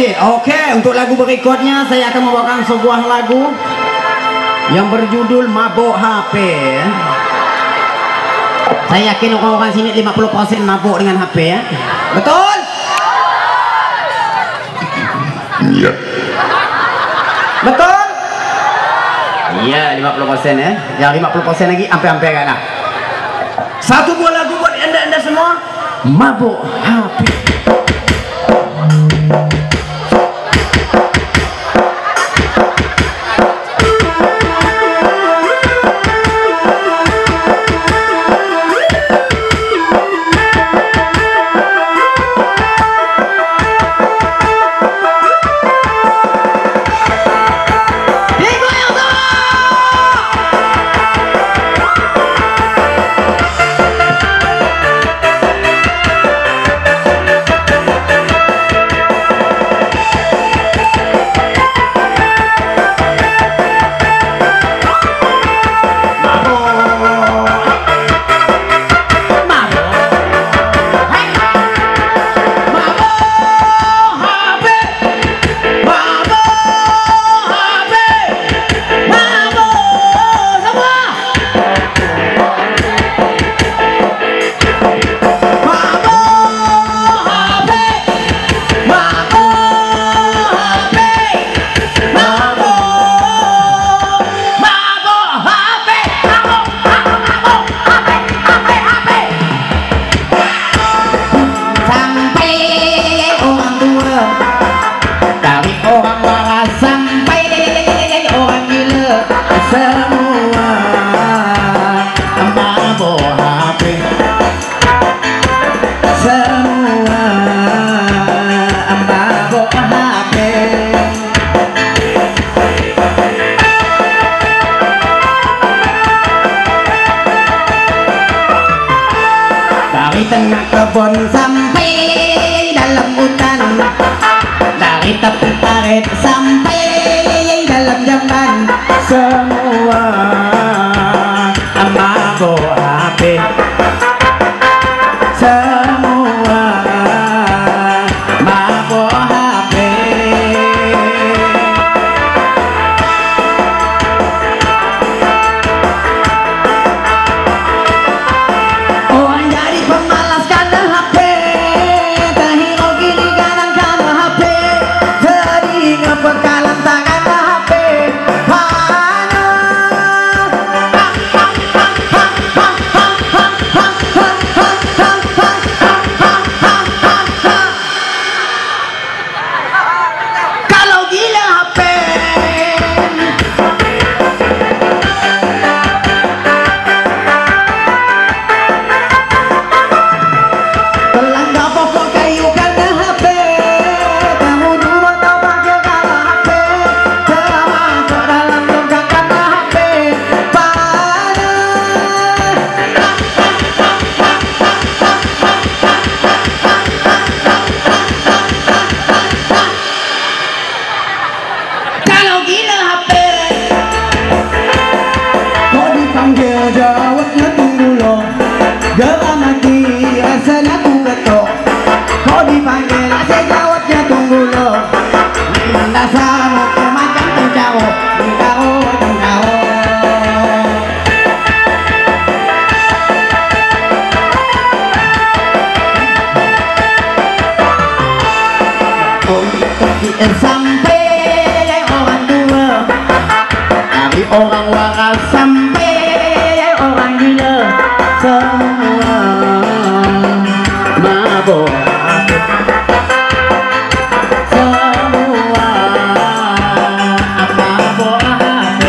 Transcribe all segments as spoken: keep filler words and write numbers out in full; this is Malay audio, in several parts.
Rashid. Okey, untuk lagu berikutnya saya akan membawakan sebuah lagu yang berjudul Mabuk H P. Saya yakin orang-orang sini lima puluh persen mabuk dengan H P ya. Betul? Iya. Betul? Iya, lima puluh persen ya. Yang lima puluh persen lagi ampe-ampe kan lah. Satu buah lagu buat anda-anda semua. Mabuk H P. Tengah kebun sampai dalam hutan, dari tepi parit sampai dalam jamban, semua mabuk H P, semua mabuk H P. Jawabnya tunggu lo, geram hati rasanya ku ketok. Kau dipanggil saya jawabnya tunggu lo, dasarmu macam tengkau, tengkau, tengkau. Sampai orang tua, dari orang waras sampai orang gila, semua mabuk H P, semua mabuk H P.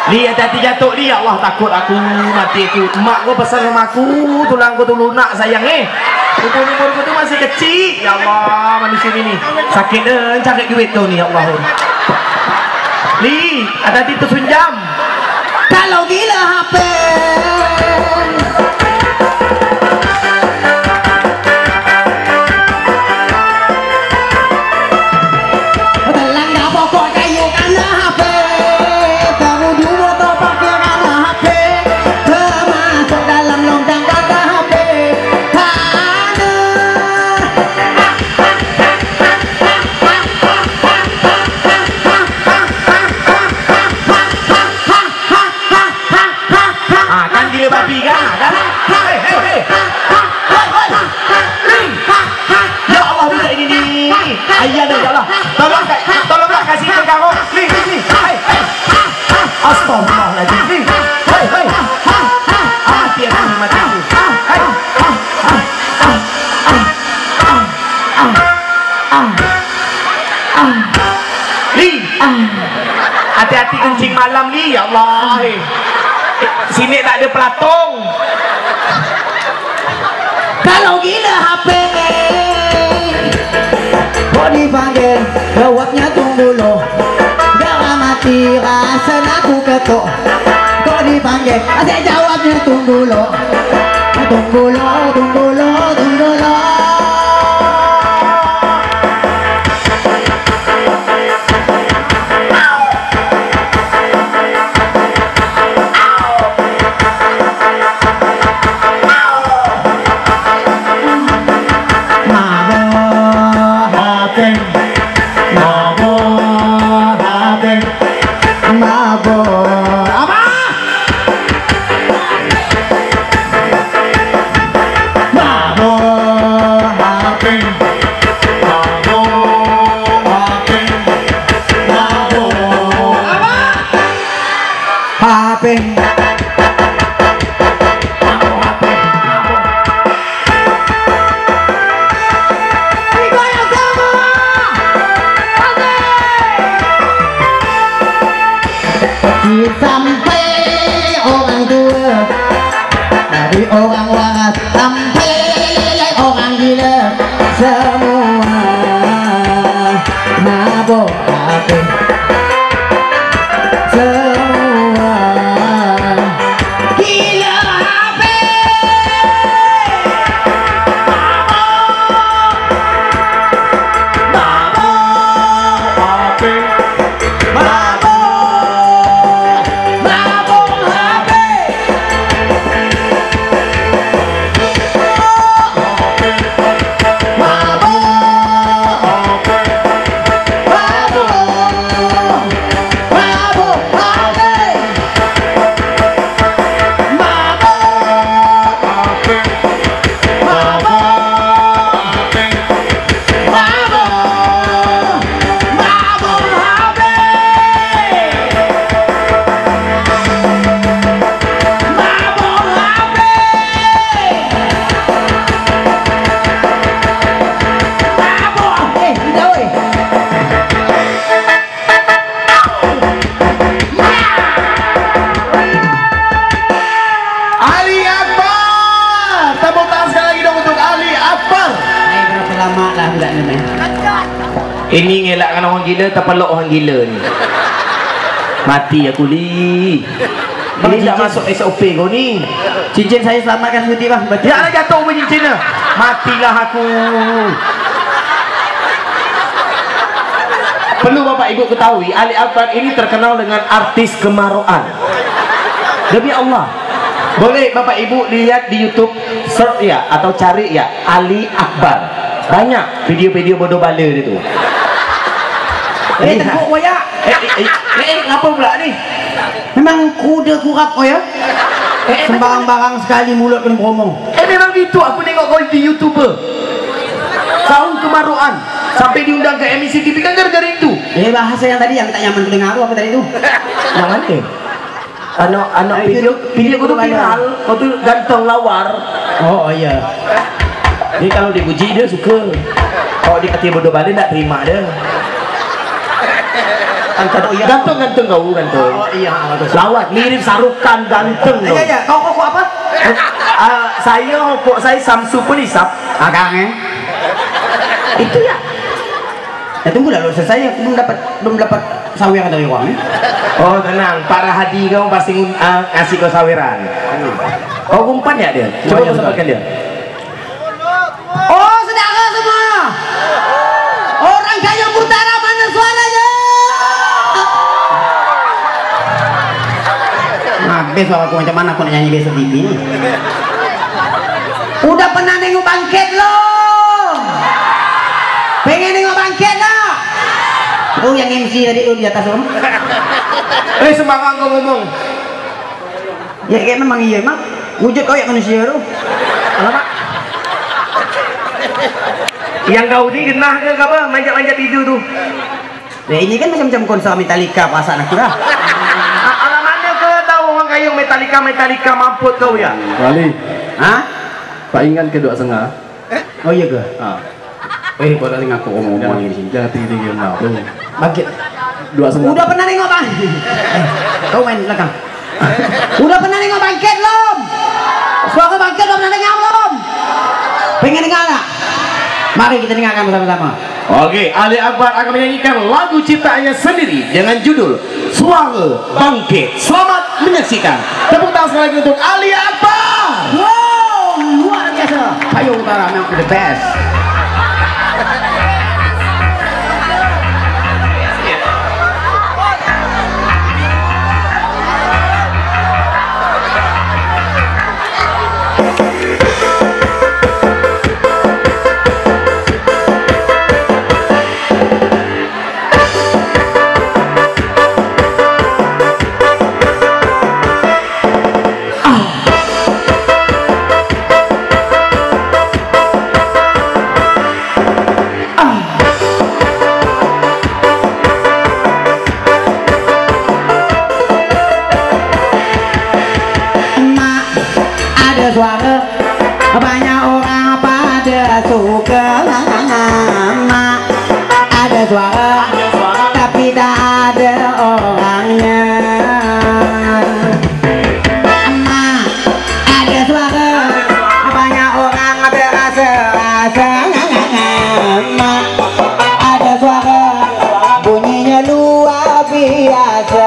Li hati-hati jatuh li, ya Allah takut aku mati aku. Mak gua pesan sama aku, tulang gua tu lunak sayang eh. Umur-umur gua tu masih kecil. Ya Allah, manusia ni sakit eh, cari duit tu ni ya Allah. Li, hati-hati tersunjam. Kalau gila H P telang dah pokok kayu karena H P. Kamu dua tak pakai karena H P. Termasuk dalam longkang kata H P. Karena Ah, kan gila babi kan? Kan? Hei, hei, hei. Ya Allah, bisa ini ni. Ayah dah, ya Allah. Tolong, tolonglah kasih ke kamu. Ni, ni, ni. Hei, hei. Astagfirullahaladzim. Ni. Hei, hei. Mati aku, mati aku. Hei. Li. Hati-hati kencing malam ni, ya Allah. Sini tak ada pelatung. kalau gila H P kok dipanggil jawabnya tunggu lo. Darah mati rasa aku ketuk. Kok dipanggil asyik jawabnya tunggu lo. Tunggu lo, tunggu lo, tunggu lo. Sampai orang tua dari orang waras sampai orang gila semua mabuk H P semua gila H P mabuk mabuk H P mabuk ini ngelakkan orang gila, terpeluk orang gila ni. Mati aku li. Ini tak masuk S O P kau ni. Cincin saya selamatkan sendiri bang. Jangan jatuh pun cincin dah. Matilah aku. Perlu bapak ibu ketahui, Ali Akbar ini terkenal dengan artis kemaruan. Demi Allah. Boleh bapak ibu lihat di YouTube, search ya atau cari ya Ali Akbar. Banyak video-video bodoh bala dia tu. Eh, tengok waya. Eh, eh, eh, eh, ngapa pula ni? Memang kuda kurap oh ya. Eh, sembarang-barang sekali mulut kena beromong. Eh, memang gitu aku tengok kau di YouTuber. Kaum kemaruan sampai diundang ke M I C T V kan gara-gara itu. Eh, bahasa yang tadi yang tak nyaman dengar apa tadi tu? Yang mana? Anak anak video video kau tu viral, kau tu ganteng lawar. Oh, oh iya. Ni kalau dipuji dia suka. Kalau dikata bodoh balik tak terima dia. Angkat oh iya. Ganteng-ganteng kau, ganteng. Oh iya, bagus. Lawat, mirip Sarukan, ganteng. Iya, iya. Kau kok apa? Uh, saya kok saya Samsu Pelisap. Ah, Kang, eh. Itu ya. Ya tunggu lah, selesai belum dapat belum dapat saweran dari uang. Oh tenang, Pak Rahadi kamu pasti uh, ngasih kau saweran. Kau umpan ya dia? Coba kau sampaikan dia. Oh saudara semua, orang Kayong Utara mana suaranya? Nah besok aku macam mana aku nak nyanyi besok T V ni? Udah pernah nengok bangkit belum? Pengen nengok bangkit tak? Oh yang M C tadi tu di atas tu. Eh sembarang kau ngomong. Ya kayak memang iya mak. Wujud kau yang manusia tu. Alamak. Yang kau ni genah ke apa? Manjat-manjat tidur tu. Ya ini kan macam-macam konser Metallica perasaan aku lah. Alamatnya ke tahu orang Kayong Metallica Metallica mamput kau ya? Wali, Hah? Pak Ingan ke dua setengah. Oh iya ke? Ah, Eh kau tadi ngaku ngomong-ngomong jangan di sini. jangan tinggi tinggi mau. Bangkit. Dua setengah. Udah pernah nengok bang? Eh, kau main belakang. Udah pernah nengok bangkit belum? Suara bangkit udah pernah dengar belum? Pengen dengar tak? Mari kita dengarkan bersama-sama. Oke, Ali Akbar akan menyanyikan lagu ciptaannya sendiri dengan judul Suara Bangkit. Selamat menyaksikan. Tepuk tangan sekali lagi untuk Ali Akbar. Wow, luar biasa. Kayong Utara memang the best. Suara banyak orang pada suka, mak ada suara tapi tak ada orangnya. Mak ada suara banyak orang berasa-rasa, mak ada suara bunyinya luar biasa.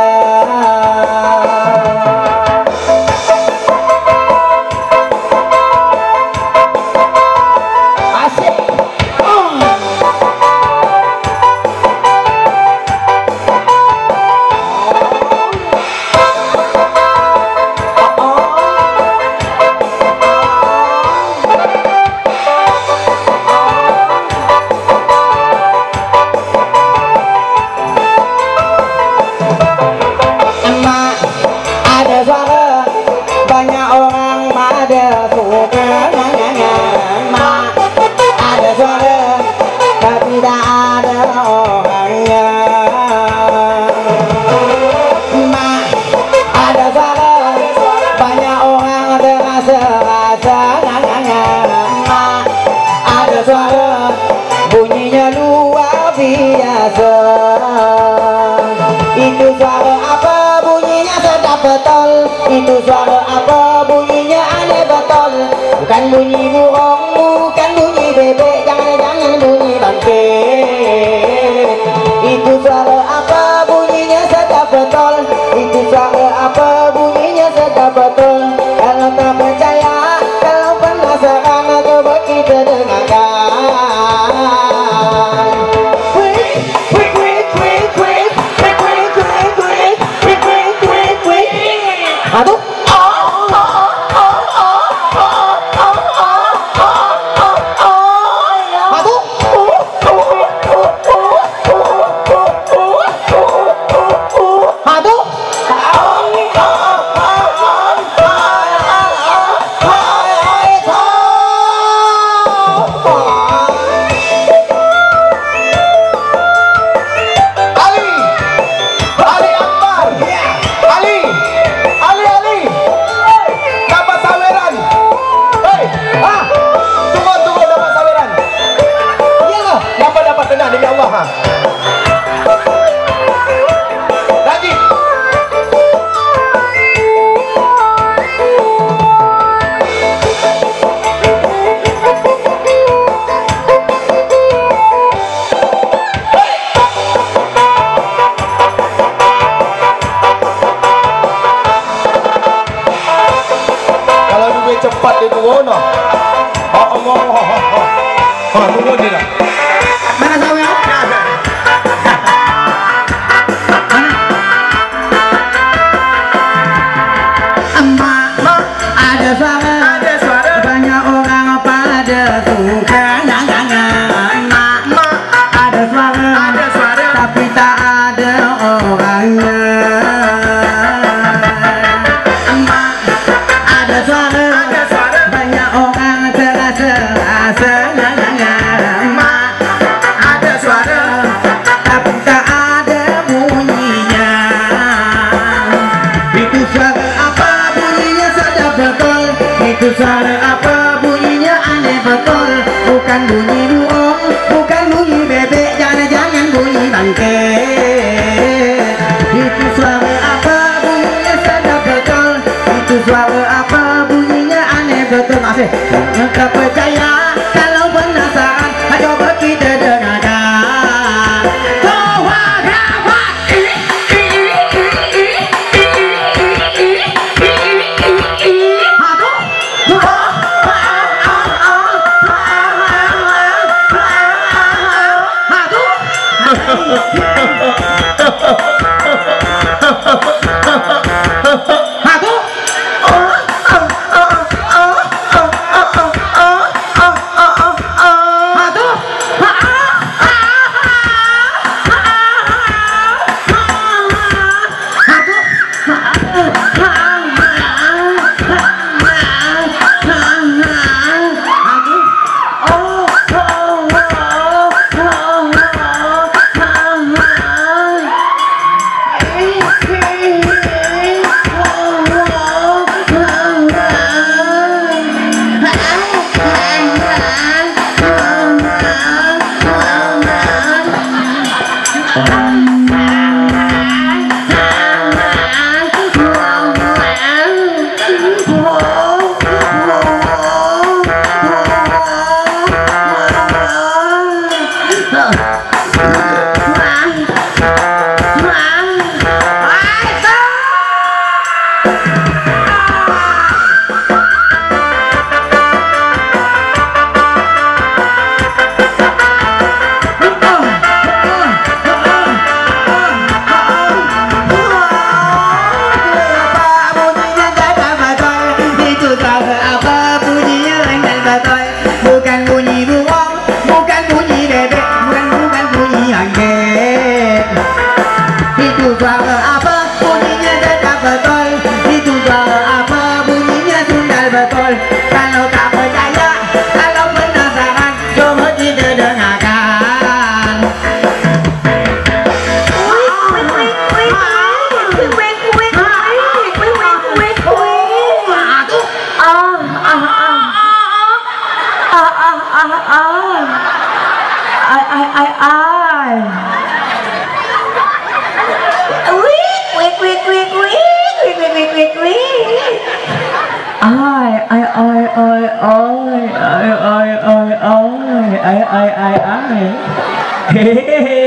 Itu suara apa bunyinya aneh betul. Bukan bunyi burung, bukan bunyi bebek, jangan-jangan bunyi bangkit. Itu suara apa bunyinya sedap betul. Itu suara apa bunyinya sedap betul. Kalau tak percaya, kalau penasaran, coba kita dengarkan. Aduh. Oh, oh, oh, oh, oh, oh, oh. no. Oh, Allah. Oh, tunggu dia. Mana sawi? Emak, ada suara, Ada suara. banyak orang pada suka nyanyi. Emak, ada suara, Ada suara. tapi tak ada orangnya. Emak, ada suara, Ada suara. banyak orang terasa-rasa nyanyi. Emak, Ada suara. tapi tak ada bunyinya. Itu suara apa bunyinya sedap betul. Itu suara apa bunyinya aneh betul. Bukan bunyi burung, bukan bunyi bebek, jangan-jangan bunyi bangke. Itu suara apa bunyinya sedap betul. Itu suara apa bunyinya aneh betul. Masih tak percaya kalau penasaran, coba kita dengarkan. Doa dapat Hehehe